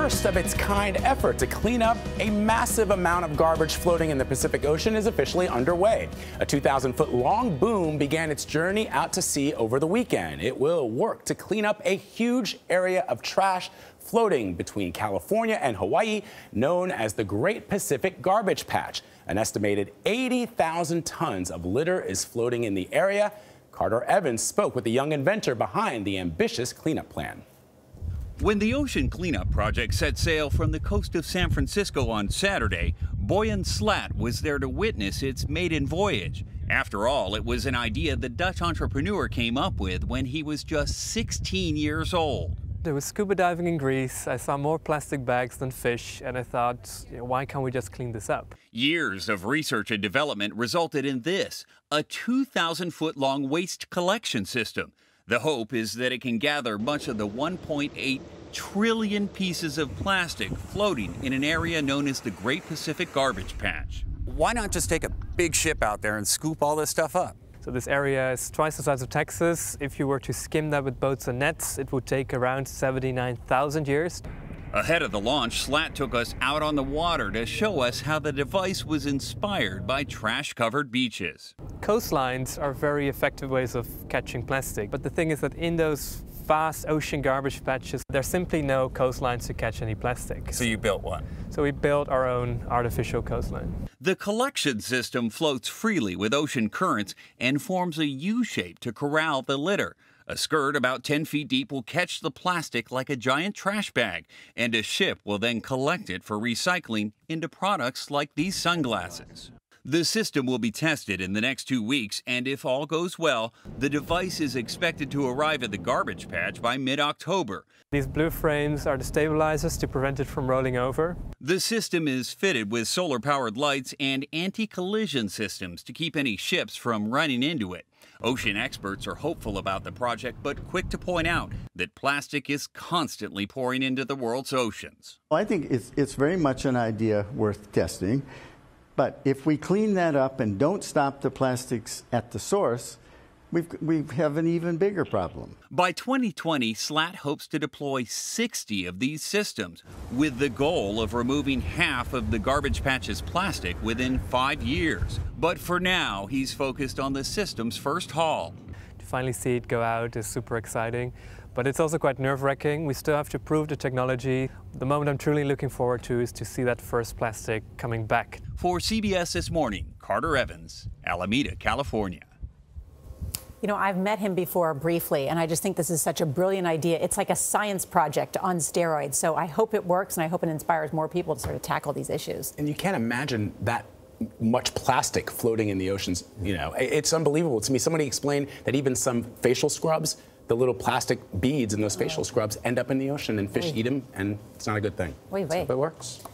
first of its kind effort to clean up a massive amount of garbage floating in the Pacific Ocean is officially underway. A 2,000-foot-long boom began its journey out to sea over the weekend. It will work to clean up a huge area of trash floating between California and Hawaii, known as the Great Pacific Garbage Patch. An estimated 80,000 tons of litter is floating in the area. Carter Evans spoke with the young inventor behind the ambitious cleanup plan. When the Ocean Cleanup Project set sail from the coast of San Francisco on Saturday, Boyan Slat was there to witness its maiden voyage. After all, it was an idea the Dutch entrepreneur came up with when he was just 16 years old. I was scuba diving in Greece. I saw more plastic bags than fish, and I thought, why can't we just clean this up? Years of research and development resulted in this, a 2,000-foot-long waste collection system. The hope is that it can gather much of the 1.8 trillion pieces of plastic floating in an area known as the Great Pacific Garbage Patch. Why not just take a big ship out there and scoop all this stuff up? So this area is twice the size of Texas. If you were to skim that with boats and nets, it would take around 79,000 years. Ahead of the launch, Slat took us out on the water to show us how the device was inspired by trash-covered beaches. Coastlines are very effective ways of catching plastic, but the thing is that in those vast ocean garbage patches, there's simply no coastlines to catch any plastic. So you built one? So we built our own artificial coastline. The collection system floats freely with ocean currents and forms a U-shape to corral the litter. A skirt about 10 feet deep will catch the plastic like a giant trash bag, and a ship will then collect it for recycling into products like these sunglasses. The system will be tested in the next 2 weeks, and if all goes well, the device is expected to arrive at the garbage patch by mid-October. These blue frames are the stabilizers to prevent it from rolling over. The system is fitted with solar-powered lights and anti-collision systems to keep any ships from running into it. Ocean experts are hopeful about the project, but quick to point out that plastic is constantly pouring into the world's oceans. Well, I think it's very much an idea worth testing. But if we clean that up and don't stop the plastics at the source, we have an even bigger problem. By 2020, Slat hopes to deploy 60 of these systems, with the goal of removing half of the garbage patch's plastic within 5 years. But for now, he's focused on the system's first haul. To finally see it go out is super exciting, but it's also quite nerve-wracking. We still have to prove the technology. The moment I'm truly looking forward to is to see that first plastic coming back. For CBS This Morning, Carter Evans, Alameda, California. You know, I've met him before briefly, and I just think this is such a brilliant idea. It's like a science project on steroids. So I hope it works, and I hope it inspires more people to sort of tackle these issues. And you can't imagine that much plastic floating in the oceans. You know, it's unbelievable to me. Somebody explained that even some facial scrubs, the little plastic beads in those facial scrubs end up in the ocean, and fish eat them, and it's not a good thing. Wait. So it works.